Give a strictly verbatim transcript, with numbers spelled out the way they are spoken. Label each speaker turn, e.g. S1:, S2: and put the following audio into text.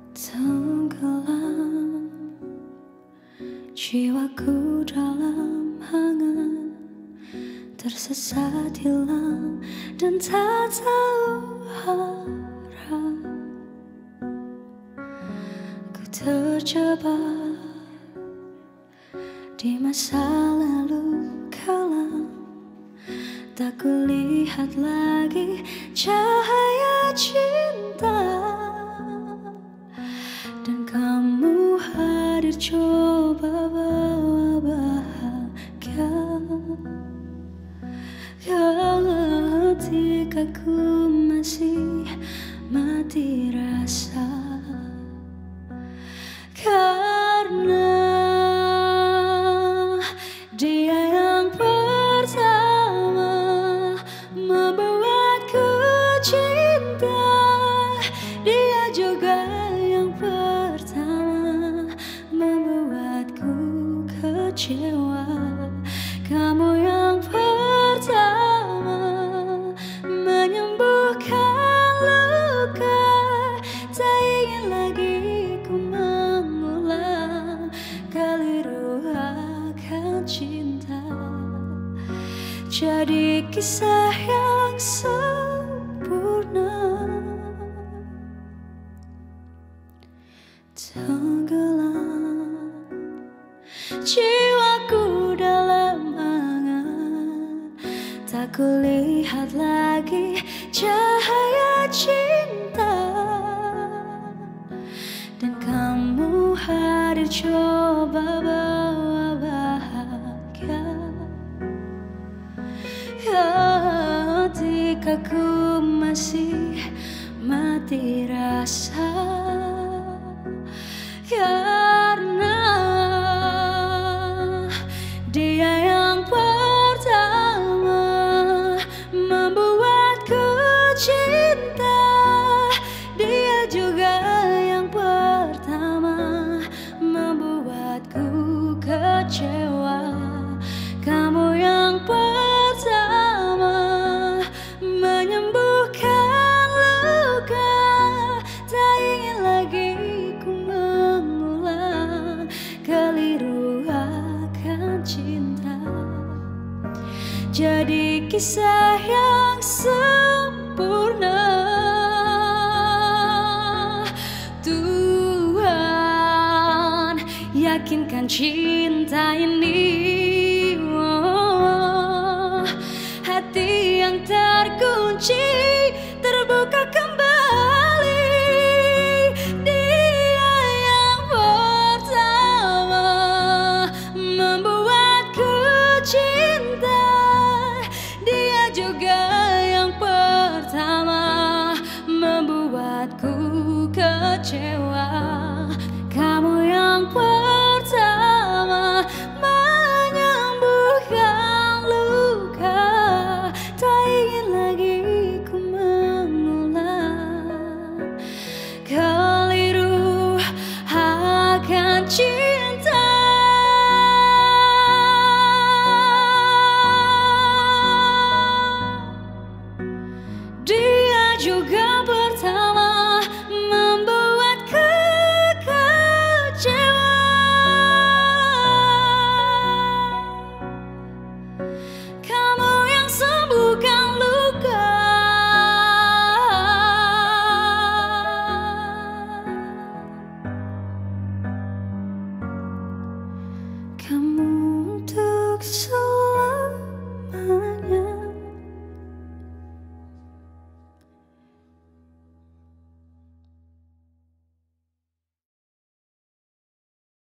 S1: Tenggelam jiwaku dalam hangat, tersesat hilang dan tak tahu arah. Ku terjebak di masa lalu kelam, tak kulihat lagi cahaya cinta. Dan kamu hadir coba bawa bahagia ketika ku masih mati rasa. Karena dia yang pertama membuatku cinta, dia juga yang pertama membuatku kecewa. Kamu yang pertama menyembuhkan luka, tak ingin lagi ku mengulang keliru akan cinta. Jadi kisah yang sempurna. Tenggelam jiwaku dalam angan, tak kulihat lagi cahaya cinta. Dan kamu hadir coba bawa bahagia ketika ku masih mati rasa. Karena dia yang pertama membuatku cinta, dia juga yang pertama membuatku kecewa. Kamu yang pertama menyembuhkan luka, tak ingin lagi ku mengulang keliru akan cinta. Jadi kisah yang sempurna. Tuhan yakinkan cinta ini, oh, hati yang terkunci terbuka kembali. Dia yang pertama membuatku cinta, dia juga yang pertama membuatku kecewa. Kamu